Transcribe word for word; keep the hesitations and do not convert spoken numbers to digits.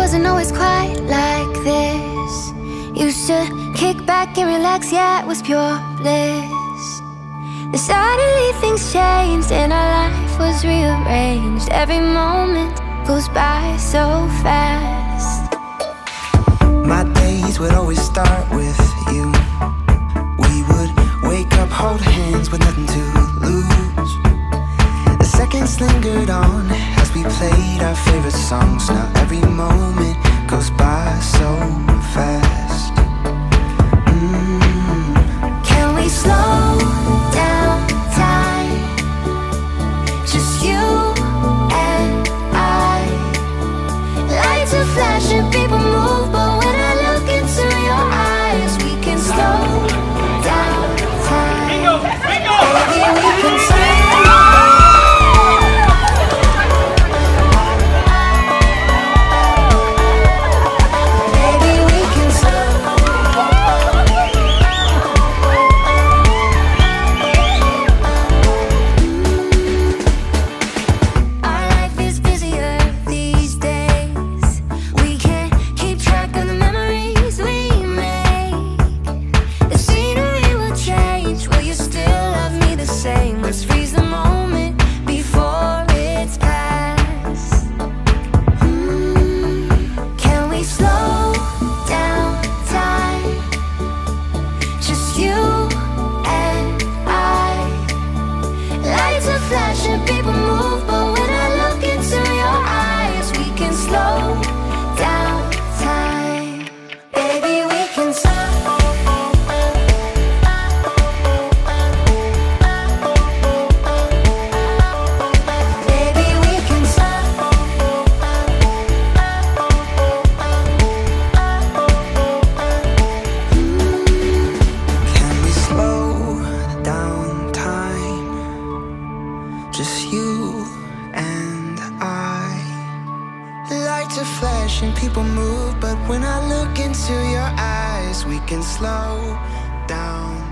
wasn't always quite like this. Used to kick back and relax, yeah, it was pure bliss. Then suddenly things changed and our life was rearranged. Every moment goes by so fast. My days would always start with you. We would wake up, hold hands with nothing to lose. The seconds lingered on as we played our favorite songs. Now every moment goes by so fast. mm. Can we slow down time? Just you and I. Lights are flashing, people move, but when I look into your eyes, we can slow down time. Bingo! Bingo! Baby, we can slow and people move, but when I look into your eyes, we can slow down.